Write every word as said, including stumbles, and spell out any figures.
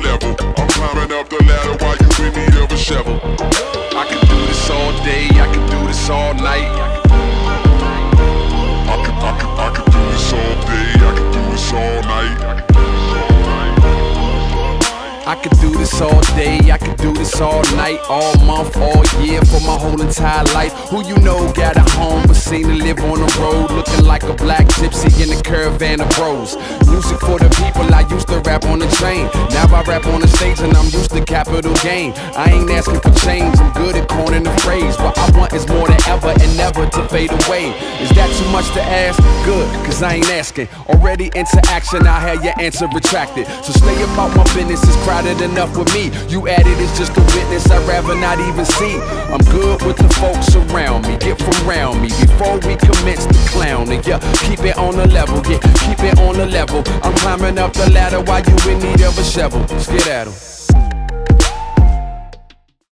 level. I'm climbing up the ladder while you in need of a shovel. I can do this all day, I can do this all night. I can, I can, I can do this all day, I can do this all night. I could do this all day, I could do this all night, all month, all year, for my whole entire life. Who you know got a home but seen to live on the road, looking like a black gypsy in a caravan of bros. Music for the people, I used to rap on the train. Now I rap on the stage and I'm used to capital gain. I ain't asking for change, I'm good at coining the phrase. What I want is more than ever and never to fade away. Is that too much to ask? Good, cause I ain't asking. Already into action, I had your answer retracted. So stay about my business, it's crowded enough with me. You added is just a witness I'd rather not even see. I'm good with the folks around me, get from around me before we commence the clowning. Yeah, keep it on the level, yeah, keep it on the level. I'm climbing up the ladder while you in need of a shovel. Skedaddle.